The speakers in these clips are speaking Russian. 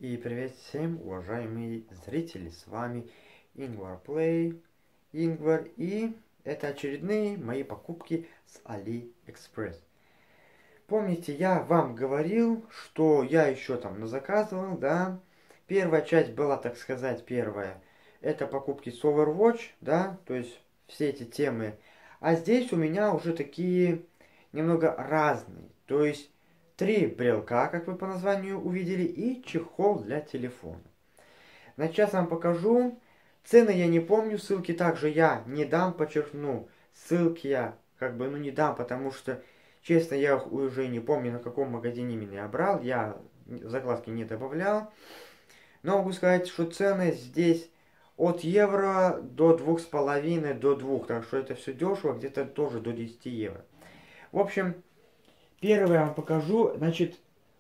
И привет всем, уважаемые зрители, с вами Ingvar Play, Ingvar, и это очередные мои покупки с AliExpress. Помните, я вам говорил, что я еще там назаказывал, да? Первая часть была, так сказать, первая. Это покупки с Overwatch, да? То есть все эти темы. А здесь у меня уже такие немного разные. То есть три брелка, как вы по названию увидели, и чехол для телефона. Значит, сейчас вам покажу. Цены я не помню, ссылки также я не дам, подчеркну. Ссылки я не дам, потому что, честно, я их уже не помню, на каком магазине именно я брал. Я закладки не добавлял. Но могу сказать, что цены здесь от евро до 2,5 до 2. Так что это все дешево, где-то тоже до 10 евро. В общем, первое я вам покажу. Значит,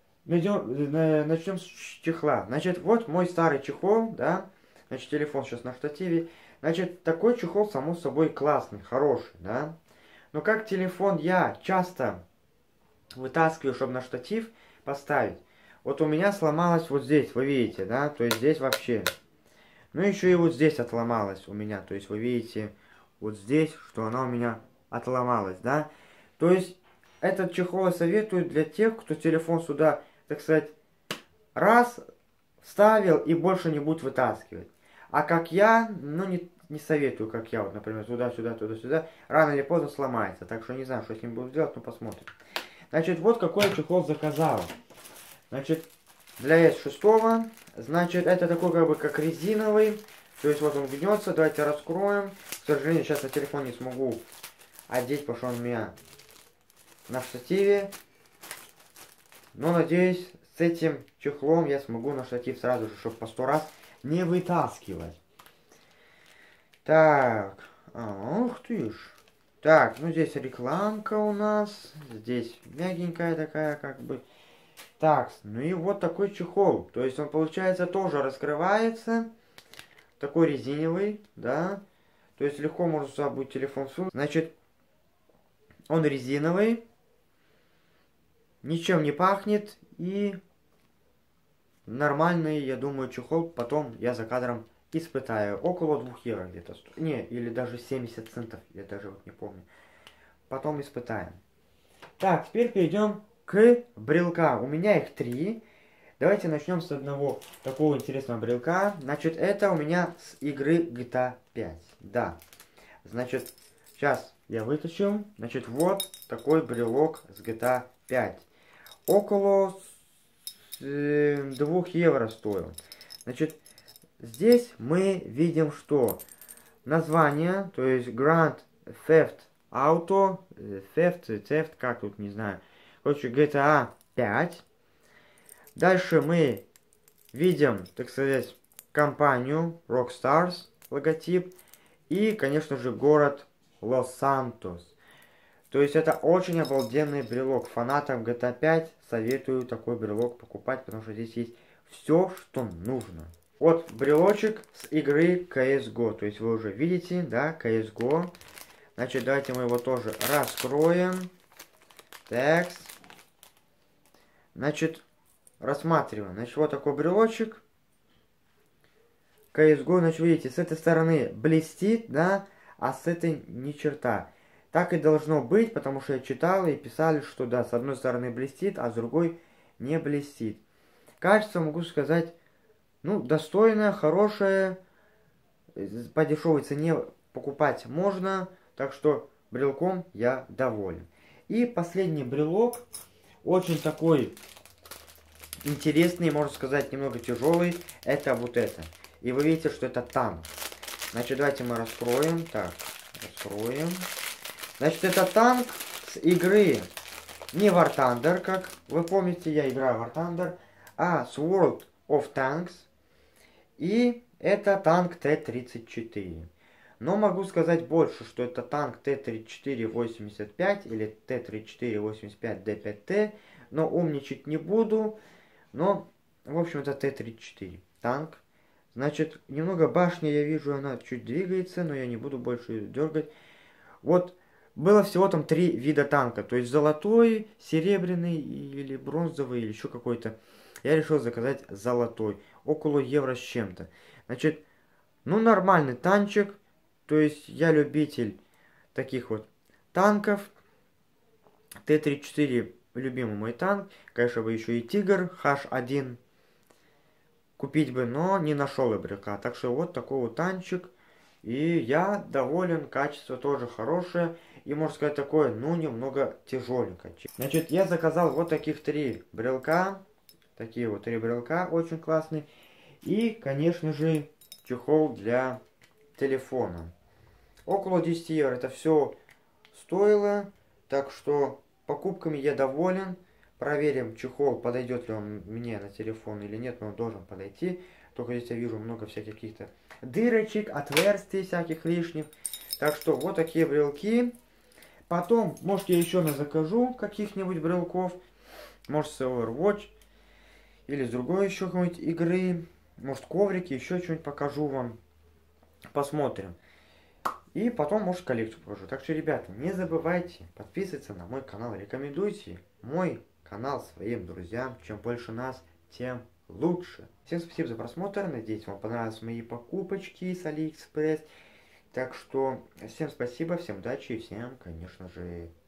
начнем с чехла. Значит, вот мой старый чехол, да. Значит, телефон сейчас на штативе. Значит, такой чехол, само собой, классный, хороший, да. Но как телефон я часто вытаскиваю, чтобы на штатив поставить. Вот у меня сломалось вот здесь, вы видите, да. То есть здесь вообще. Ну, еще и вот здесь отломалось у меня. То есть вы видите вот здесь, что она у меня отломалась, да. То есть этот чехол я советую для тех, кто телефон сюда, так сказать, раз вставил и больше не будет вытаскивать. А как я, ну не советую, как я, вот, например, туда-сюда, туда-сюда, рано или поздно сломается. Так что не знаю, что с ним буду делать, но посмотрим. Значит, вот какой я чехол заказал. Значит, для S6, значит, это такой как резиновый. То есть вот он гнется, давайте раскроем. К сожалению, сейчас на телефон не смогу одеть, потому что он у меня на штативе. Но надеюсь, с этим чехлом я смогу на штатив сразу же, чтобы по 100 раз не вытаскивать. Так, ух ты ж. Так, ну здесь рекламка у нас. Здесь мягенькая такая, как бы. Так, ну и вот такой чехол. То есть он, получается, тоже раскрывается. Такой резиновый, да. То есть легко можно сюда будет телефон сунуть. Значит, он резиновый. Ничем не пахнет. И нормальный, я думаю, чехол. Потом я за кадром испытаю. Около 2 евро где-то стоит. Не, или даже 70 центов. Я даже вот не помню. Потом испытаем. Так, теперь перейдем к брелкам. У меня их 3. Давайте начнем с одного такого интересного брелка. Значит, это у меня с игры GTA 5. Да. Значит, сейчас я вытащил. Значит, вот такой брелок с GTA 5. Около 2 евро стоил. Значит, здесь мы видим, что название, то есть Grand Theft Auto, Theft, как тут, не знаю. Короче, GTA 5. Дальше мы видим, так сказать, компанию Rockstars, логотип. И, конечно же, город Лос-Сантос. То есть это очень обалденный брелок. Фанатам GTA 5 советую такой брелок покупать, потому что здесь есть все, что нужно. Вот брелочек с игры CSGO. То есть вы уже видите, да, CSGO. Значит, давайте мы его тоже раскроем. Так. Значит, рассматриваем. Значит, вот такой брелочек. CSGO, значит, видите, с этой стороны блестит, да, а с этой ни черта. Так и должно быть, потому что я читал и писали, что да, с одной стороны блестит, а с другой не блестит. Качество, могу сказать, ну, достойное, хорошее, по дешевой цене покупать можно, так что брелком я доволен. И последний брелок, очень такой интересный, можно сказать, немного тяжелый, это вот это. И вы видите, что это танк. Значит, давайте мы раскроем. Так, раскроем. Значит, это танк с игры не War Thunder, как вы помните, я играю в War Thunder, а с World of Tanks. И это танк Т-34. Но могу сказать больше, что это танк Т-34-85 или Т-34-85Д5Т. Но умничать не буду. Но, в общем, это Т-34 танк. Значит, немного башня я вижу, она чуть двигается, но я не буду больше ее дергать. Вот, было всего там 3 вида танка. То есть золотой, серебряный или бронзовый, или еще какой-то. я решил заказать золотой, около евро с чем-то. Значит, ну нормальный танчик, то есть я любитель таких вот танков. Т-34 любимый мой танк, конечно бы еще и Тигр H1 купить бы, но не нашел ибрюка. Так что вот такой вот танчик. И я доволен, качество тоже хорошее. И можно сказать такое, ну немного тяжеленькое. Значит, я заказал вот таких 3 брелка. Такие вот 3 брелка, очень классные. И, конечно же, чехол для телефона. Около 10 евро это все стоило. Так что покупками я доволен. Проверим, чехол, подойдет ли он мне на телефон или нет, но он должен подойти. Только здесь я вижу много всяких каких-то дырочек, отверстий всяких лишних. Так что вот такие брелки. Потом, может, я еще закажу каких-нибудь брелков. Может, с Overwatch. Или с другой еще какой-нибудь игры. Может, коврики, еще что-нибудь покажу вам. Посмотрим. И потом, может, коллекцию покажу. Так что, ребята, не забывайте подписываться на мой канал. Рекомендуйте мой канал своим друзьям. Чем больше нас, тем лучше. Всем спасибо за просмотр. Надеюсь, вам понравились мои покупочки с AliExpress. Так что, всем спасибо, всем удачи и всем, конечно же,